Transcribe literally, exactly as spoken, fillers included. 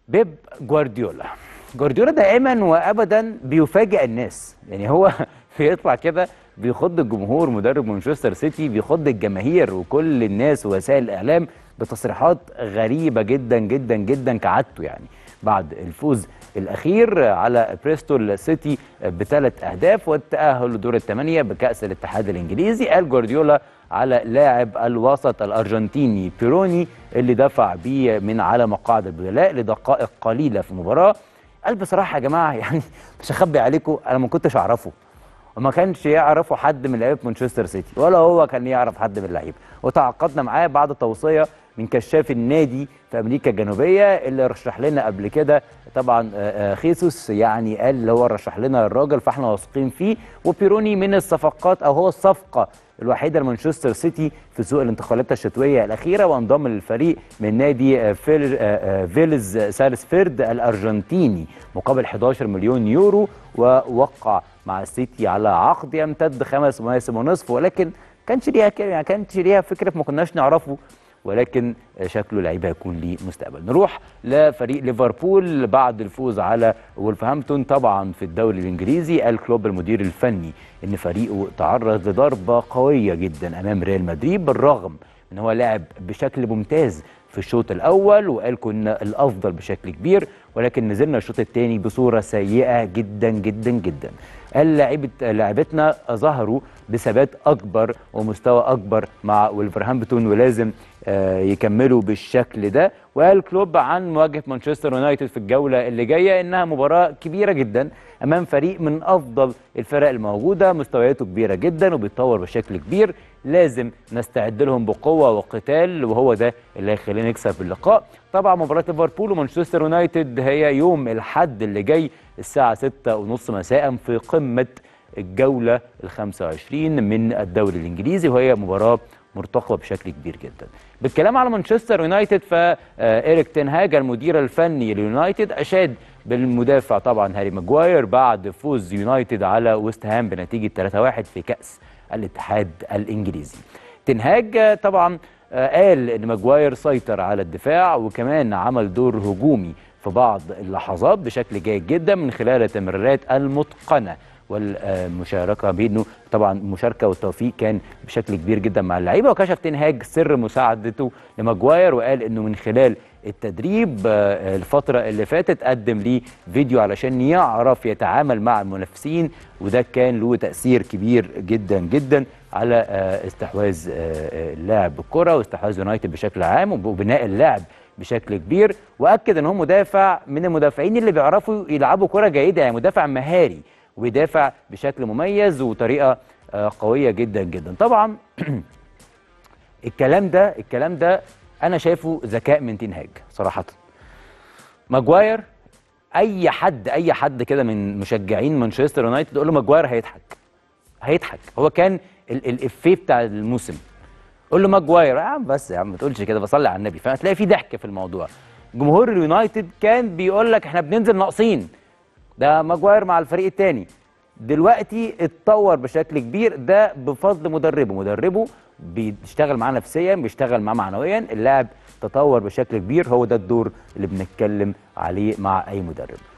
بيب جوارديولا. جوارديولا دائما وابدا بيفاجئ الناس، يعني هو بيطلع كده بيخض الجمهور، مدرب مانشستر سيتي بيخض الجماهير وكل الناس ووسائل الاعلام بتصريحات غريبه جدا جدا جدا كعادته. يعني بعد الفوز الاخير على بريستول سيتي بثلاث اهداف والتاهل لدور الثمانيه بكاس الاتحاد الانجليزي، قال جوارديولا على لاعب الوسط الارجنتيني بيروني اللي دفع بيه من على مقاعد البدلاء لدقائق قليله في المباراه، قال بصراحه يا جماعه يعني مش هخبي عليكم، انا ما كنتش اعرفه وما كانش يعرفه حد من لعيبه مانشستر سيتي ولا هو كان يعرف حد من اللعيبه، وتعاقدنا معاه بعد توصيه من كشاف النادي في امريكا الجنوبيه اللي رشح لنا قبل كده طبعا خيسوس، يعني قال اللي هو رشح لنا الراجل فاحنا واثقين فيه. وبيروني من الصفقات او هو الصفقه الوحيده لمانشستر سيتي في سوق الانتقالات الشتويه الاخيره، وانضم للفريق من نادي فيلز سالسفيرد الارجنتيني مقابل حداشر مليون يورو، ووقع مع السيتي على عقد يمتد خمس مواسم ونصف، ولكن كانش ليها يعني كانش ليها فكره ما كناش نعرفه، ولكن شكله لعيب هيكون ليه مستقبل. نروح لفريق ليفربول بعد الفوز على وولفهامبتون طبعا في الدوري الانجليزي، قال كلوب المدير الفني ان فريقه تعرض لضربه قويه جدا امام ريال مدريد بالرغم ان هو لعب بشكل ممتاز في الشوط الاول، وقال كنا الافضل بشكل كبير ولكن نزلنا الشوط الثاني بصوره سيئه جدا جدا جدا. قال لاعيبه لاعبتنا ظهروا بثبات اكبر ومستوى اكبر مع ولفرهامبتون ولازم آه يكملوا بالشكل ده. وقال كلوب عن مواجهه مانشستر يونايتد في الجوله اللي جايه انها مباراه كبيره جدا امام فريق من افضل الفرق الموجوده، مستوياته كبيره جدا وبيتطور بشكل كبير، لازم نستعد لهم بقوه وقتال وهو ده اللي هيخلينا نكسب اللقاء. طبعا مباراه ليفربول ومانشستر يونايتد هي يوم الاحد اللي جاي الساعه ستة وثلاثين مساء في قمه الجوله ال خمسة وعشرين من الدوري الانجليزي، وهي مباراه مرتقبه بشكل كبير جدا. بالكلام على مانشستر يونايتد فإيريك تين هاج المدير الفني لليونايتد اشاد بالمدافع طبعا هاري ماجواير بعد فوز يونايتد على ويست هام بنتيجه ثلاثة واحد في كاس الاتحاد الانجليزي. تين هاج طبعا قال ان ماجواير سيطر على الدفاع وكمان عمل دور هجومي في بعض اللحظات بشكل جيد جدا من خلال التمريرات المتقنه والمشاركه بينه طبعا المشاركه والتوفيق كان بشكل كبير جدا مع اللعيبه. وكشف تين هاج سر مساعدته لماجواير وقال انه من خلال التدريب الفتره اللي فاتت قدم ليه فيديو علشان يعرف يتعامل مع المنافسين، وده كان له تاثير كبير جدا جدا على استحواذ اللاعب بالكره واستحواذ يونايتد بشكل عام وبناء اللاعب بشكل كبير. واكد ان هو مدافع من المدافعين اللي بيعرفوا يلعبوا كره جيده، يعني مدافع مهاري وبيدافع بشكل مميز وطريقه قويه جدا جدا. طبعا الكلام ده الكلام ده انا شايفه ذكاء من تين هاج صراحه. ماجواير اي حد اي حد كده من مشجعين مانشستر يونايتد يقول له ماجواير هيضحك هيضحك هو كان الافيه بتاع الموسم، قول له ماجواير يا عم بس يا عم ما تقولش كده بصلي على النبي، فهتلاقي في ضحك في الموضوع. جمهور اليونايتد كان بيقول لك احنا بننزل ناقصين، ده ماجواير مع الفريق الثاني. دلوقتي اتطور بشكل كبير ده بفضل مدربه، مدربه بيشتغل معاه نفسيا بيشتغل معاه معنويا، اللاعب تطور بشكل كبير، هو ده الدور اللي بنتكلم عليه مع اي مدرب.